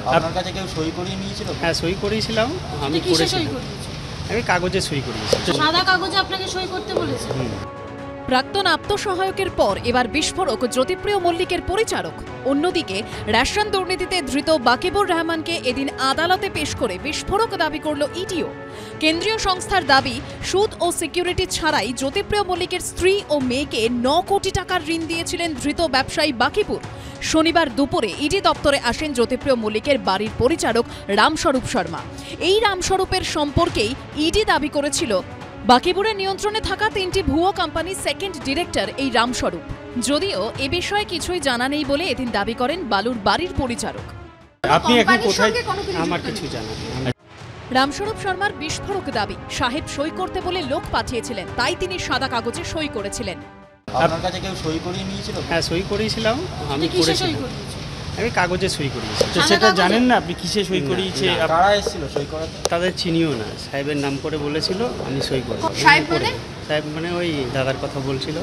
আপনার কাছে কেউ সই করিয়ে নিয়েছিল? হ্যাঁ, সই করিয়েছিলাম। আমি করেছিলাম। আমি কাগজে সই করিয়েছিলাম। সাদা কাগজে আপনাকে সই করতে বলেছে। প্রাক্তন আত্মসহায়কের পর এবার বিস্ফোরক জ্যোতিপ্রিয় মল্লিকের পরিচারক। অন্যদিকে রেশন দুর্নীতিতে ধৃত বাকিবুর রহমানকে এদিন আদালতে পেশ করে বিস্ফোরক দাবি করল ইডিও। কেন্দ্রীয় সংস্থার দাবি, সুদ ও সিকিউরিটি ছাড়াই জ্যোতিপ্রিয় মল্লিকের স্ত্রী ও মেয়েকে 9 কোটি টাকার ঋণ দিয়েছিলেন ধৃত ব্যবসায়ী বাকিবুর। শনিবার দুপুরে ইডি দপ্তরে আসেন জ্যোতিপ্রিয় মল্লিকের বাড়ির পরিচারক রামস্বরূপ শর্মা। এই রামস্বরূপের সম্পর্কেই ইডি দাবি করেছিল বাকিবুরের নিয়ন্ত্রণে থাকা 3টি ভুয়ো কোম্পানির সেকেন্ড ডিরেক্টর এই রামস্বরূপ। যদিও এ বিষয়ে কিছুই জানা নেই বলে এদিন দাবি করেন বালুর বাড়ির পরিচারক। আপনি এখন কোথায়? আমার কিছু জানা নেই। রামস্বরূপ শর্মার বিস্ফোরক দাবি, সাহেব সই করতে বলে লোক পাঠিয়েছিলেন, তাই তিনি সাদা কাগজে সই করেছিলেন। আপনার কাছে কেউ সই করিয়ে নিয়েছিল? হ্যাঁ, সই করিয়েছিলাম। আমি করেছিলাম। আমি কাগজে সই করিয়েছিলাম। সেটা জানেন না আপনি কিসে সই করিয়েছে? কারা এসেছিল সই করাতে? তাদের চিনিও না। সাহেবের নাম করে বলেছিল, আমি সই করি। সাহেব মানে ওই দাদার কথা বলছিল।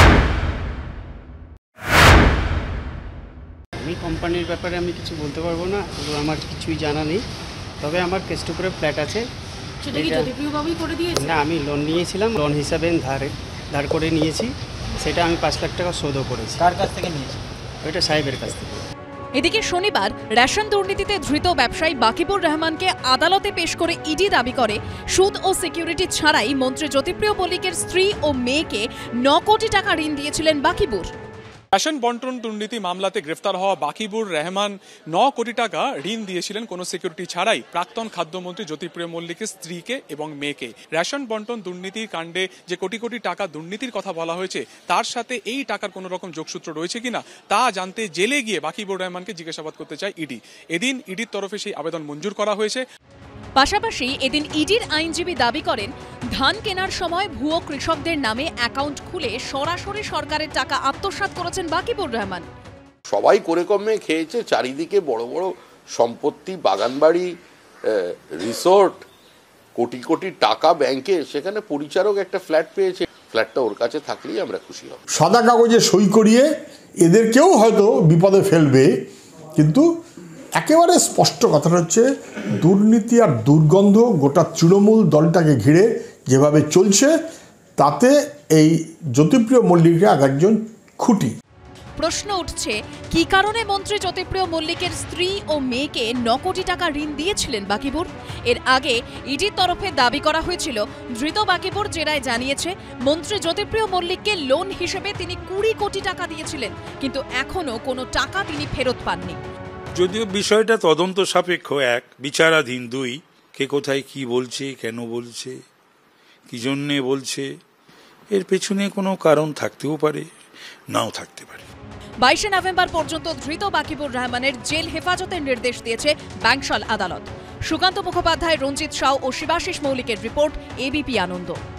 আমি কোম্পানির ব্যাপারে আমি কিছু বলতে পারবো না, আমার কিছুই জানা নেই। তবে আমার কেষ্টপুরে ফ্ল্যাট আছে। সেটা কি জ্যোতিপ্রিয় বাবুই করে দিয়েছে? না, আমি লোন নিয়েছিলাম। লোন হিসাবে ধার করে নিয়েছি। সেটা আমি 5 লাখ টাকা শোধও করেছি। কার কাছ থেকে নিয়েছি? ওইটা সাহেবের কাছ থেকে। এদিকে শনিবার রেশন দুর্নীতিতে ধৃত ব্যবসায়ী বাকিবুর রহমানকে আদালতে পেশ করে ইডি দাবি করে, সুদ ও সিকিউরিটি ছাড়াই মন্ত্রী জ্যোতিপ্রিয় মল্লিকের স্ত্রী ও মেয়েকে 9 কোটি টাকা ঋণ দিয়েছিলেন বাকিবুর। রেশন বন্টন দুর্নীতি মামলাতে গ্রেফতার হওয়া বাকিবুর রহমান 9 কোটি টাকা ঋণ দিয়েছিলেন কোনো সিকিউরিটি ছাড়াই প্রাক্তন খাদ্যমন্ত্রী জ্যোতিপ্রিয় মল্লিকের স্ত্রীকে এবং মেয়েকে। রেশন বন্টন দুর্নীতির কাণ্ডে যে কোটি কোটি টাকা দুর্নীতির কথা বলা হয়েছে, তার সাথে এই টাকার কোনো রকম যোগসূত্র রয়েছে কিনা তা জানতে জেলে গিয়ে বাকিবুর রহমানকে জিজ্ঞাসাবাদ করতে চায় ইডি। এদিন ইডির তরফে সেই আবেদন মঞ্জুর করা হয়েছে। পাশাপাশি এদিন ইডির আইনজীবী দাবি করেন, ধান কেনার সময় ভুয়ো কৃষকদের নামে অ্যাকাউন্ট খুলে সরাসরি সরকারের টাকা আত্মসাৎ করেছেন বাকিবুর রহমান। সবাই করে কমে খেয়েছে, চারিদিকে বড় বড় সম্পত্তি, বাগানবাড়ি, রিসোর্ট, কোটি কোটি টাকা ব্যাংকে, সেখানে পরিচারক একটা ফ্ল্যাট পেয়েছে। ফ্ল্যাটটা ওর কাছে থাকলেই আমরা খুশি হব। সাদা কাগজে সই করিয়ে এদেরকেও হয়তো বিপদে ফেলবে, কিন্তু একেবারে স্পষ্ট কথাটা হচ্ছে দুর্নীতি আর দুর্গন্ধ গোটা তৃণমূল দলটাকে ঘিরে যেভাবে চলছে, তাতে এই জ্যোতিপ্রিয় মল্লিক একজন খুঁটি। প্রশ্ন উঠছে, কি কারণে মন্ত্রী জ্যোতিপ্রিয় মল্লিকের স্ত্রী ও মেয়েকে 9 কোটি টাকা ঋণ দিয়েছিলেন বাকিবুর? এর আগে ইডির তরফে দাবি করা হয়েছিল, ধৃত বাকিবুর জেরায় জানিয়েছে মন্ত্রী জ্যোতিপ্রিয় মল্লিককে লোন হিসেবে তিনি 20 কোটি টাকা দিয়েছিলেন, কিন্তু এখনো কোনো টাকা তিনি ফেরত পাননি। যদিও বিষয়টা তদন্ত সাপেক্ষ, 1 বিচারাধীন, 2 কে কোথায় কি বলছে, কেন বলছে, কি জন্যে বলছে, এর পেছনে কোনো কারণ থাকতেও পারে, নাও থাকতে পারে। 22 নভেম্বর পর্যন্ত ধৃত বাকিবুর রহমানের জেল হেফাজতের নির্দেশ দিয়েছে ব্যাংশাল আদালত। সুকান্ত মুখোপাধ্যায়, রঞ্জিত সাউ ও শিবাশিস মৌলিকের রিপোর্ট, এবিপি আনন্দ।